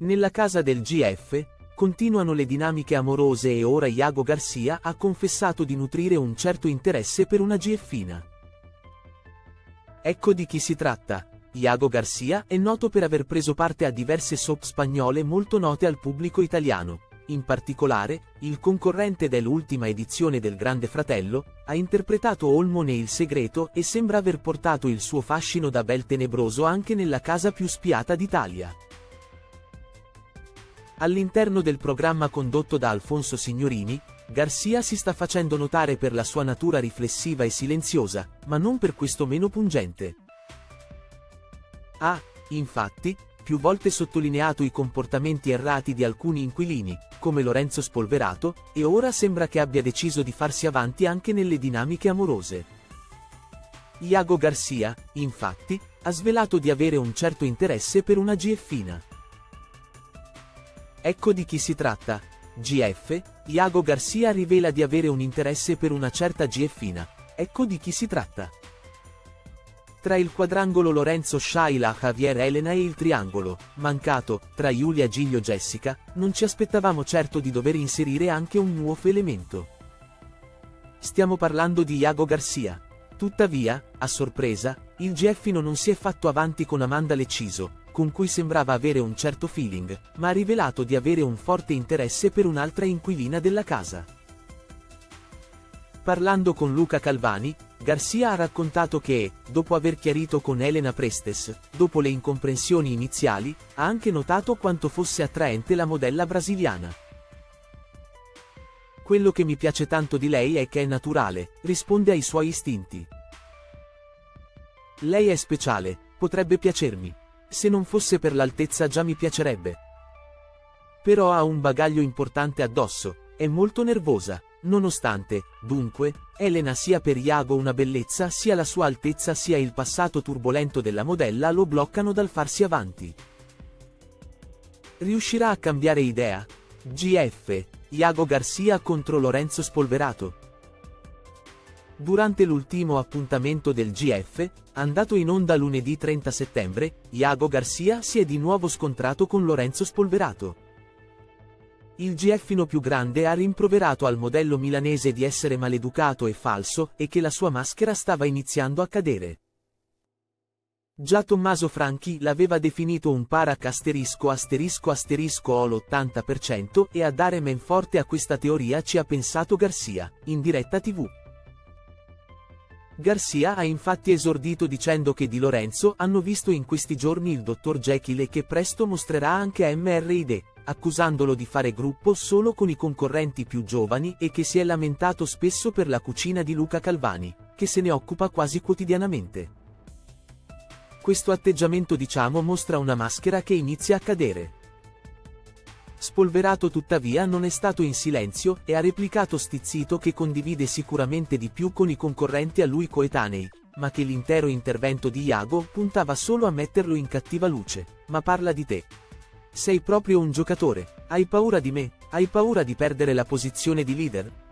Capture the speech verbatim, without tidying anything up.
Nella casa del G F, continuano le dinamiche amorose e ora Iago Garcia ha confessato di nutrire un certo interesse per una GFina. Ecco di chi si tratta. Iago Garcia è noto per aver preso parte a diverse soap spagnole molto note al pubblico italiano. In particolare, il concorrente dell'ultima edizione del Grande Fratello, ha interpretato Olmo ne Il Segreto e sembra aver portato il suo fascino da bel tenebroso anche nella casa più spiata d'Italia. All'interno del programma condotto da Alfonso Signorini, Garcia si sta facendo notare per la sua natura riflessiva e silenziosa, ma non per questo meno pungente. Ha, infatti, più volte sottolineato i comportamenti errati di alcuni inquilini, come Lorenzo Spolverato, e ora sembra che abbia deciso di farsi avanti anche nelle dinamiche amorose. Iago Garcia, infatti, ha svelato di avere un certo interesse per una GFina. Ecco di chi si tratta. G F, Iago Garcia rivela di avere un interesse per una certa GFina. Ecco di chi si tratta. Tra il quadrangolo Lorenzo Shaila Javier Elena e il triangolo, mancato, tra Giulia Giglio Jessica, non ci aspettavamo certo di dover inserire anche un nuovo elemento. Stiamo parlando di Iago Garcia. Tuttavia, a sorpresa, il GFino non si è fatto avanti con Amanda Lecciso, con cui sembrava avere un certo feeling, ma ha rivelato di avere un forte interesse per un'altra inquilina della casa. Parlando con Luca Calvani, Garcia ha raccontato che, dopo aver chiarito con Elena Prestes, dopo le incomprensioni iniziali, ha anche notato quanto fosse attraente la modella brasiliana. Quello che mi piace tanto di lei è che è naturale, risponde ai suoi istinti. Lei è speciale, potrebbe piacermi. Se non fosse per l'altezza già mi piacerebbe. Però ha un bagaglio importante addosso, è molto nervosa. Nonostante, dunque, Elena sia per Iago una bellezza sia la sua altezza sia il passato turbolento della modella lo bloccano dal farsi avanti. Riuscirà a cambiare idea? G F, Iago Garcia contro Lorenzo Spolverato. Durante l'ultimo appuntamento del G F, andato in onda lunedì trenta settembre, Iago Garcia si è di nuovo scontrato con Lorenzo Spolverato. Il GFino più grande ha rimproverato al modello milanese di essere maleducato e falso e che la sua maschera stava iniziando a cadere. Già Tommaso Franchi l'aveva definito un parac asterisco asterisco asterisco all'ottanta per cento e a dare men forte a questa teoria ci ha pensato Garcia, in diretta tivù. Garcia ha infatti esordito dicendo che di Lorenzo hanno visto in questi giorni il dottor Jekyll e che presto mostrerà anche M R I D, accusandolo di fare gruppo solo con i concorrenti più giovani e che si è lamentato spesso per la cucina di Luca Calvani, che se ne occupa quasi quotidianamente. Questo atteggiamento diciamo mostra una maschera che inizia a cadere. Spolverato tuttavia non è stato in silenzio e ha replicato stizzito che condivide sicuramente di più con i concorrenti a lui coetanei, ma che l'intero intervento di Iago puntava solo a metterlo in cattiva luce. Ma parla di te. Sei proprio un giocatore, hai paura di me, hai paura di perdere la posizione di leader?